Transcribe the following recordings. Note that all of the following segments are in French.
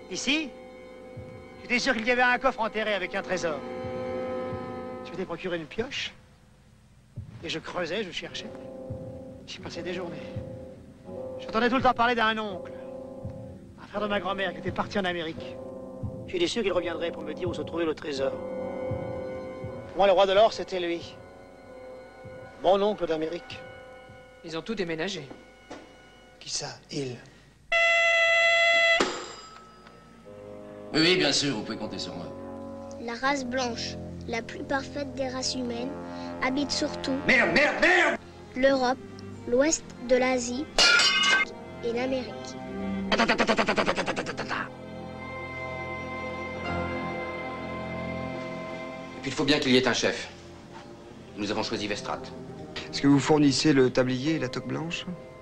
Ici, j'étais sûr qu'il y avait un coffre enterré avec un trésor. Je m'étais procuré une pioche. Et je creusais, je cherchais. J'y passais des journées. J'entendais tout le temps parler d'un oncle. Un frère de ma grand-mère qui était parti en Amérique. J'étais sûr qu'il reviendrait pour me dire où se trouvait le trésor. Pour moi, le roi de l'or, c'était lui. Mon oncle d'Amérique. Ils ont tout déménagé. Qui ça, il? Oui, bien sûr, vous pouvez compter sur moi. La race blanche, la plus parfaite des races humaines, habite surtout Merde l'Europe, l'ouest de l'Asie et l'Amérique. Et puis il faut bien qu'il y ait un chef. Nous avons choisi Vestrat. Est-ce que vous fournissez le tablier et la toque blanche?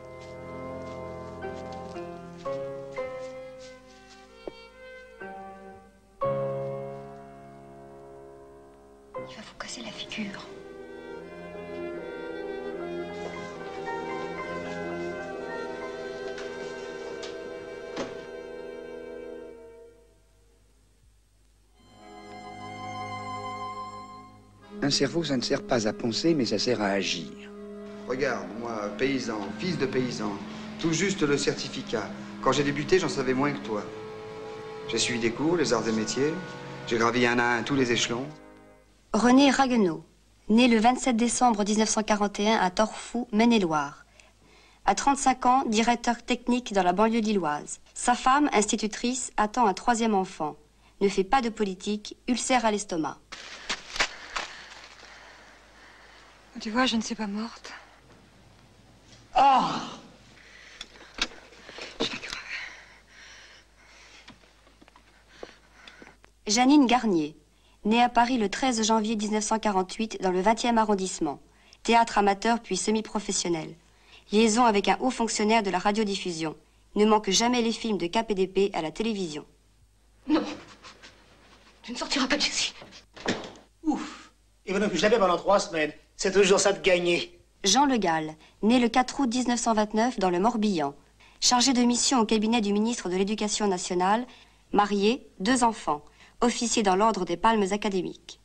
Il va vous casser la figure. Un cerveau, ça ne sert pas à penser, mais ça sert à agir. Regarde, moi, paysan, fils de paysan, tout juste le certificat. Quand j'ai débuté, j'en savais moins que toi. J'ai suivi des cours, les arts et métiers. J'ai gravi un à un tous les échelons. René Ragueneau, né le 27 décembre 1941 à Torfou, Maine-et-Loire. À 35 ans, directeur technique dans la banlieue lilloise. Sa femme, institutrice, attend un 3e enfant. Ne fait pas de politique, ulcère à l'estomac. Tu vois, je ne suis pas morte. Oh! Je vais crever. Janine Garnier, née à Paris le 13 janvier 1948 dans le 20e arrondissement. Théâtre amateur puis semi-professionnel. Liaison avec un haut fonctionnaire de la radiodiffusion. Ne manque jamais les films de KPDP à la télévision. Non. Tu ne sortiras pas de ici. Ouf! Il ne plus jamais pendant 3 semaines. C'est toujours ça de gagner. Jean Le Gall, né le 4 août 1929 dans le Morbihan. Chargé de mission au cabinet du ministre de l'Éducation nationale. Marié, 2 enfants. Officier dans l'ordre des Palmes académiques.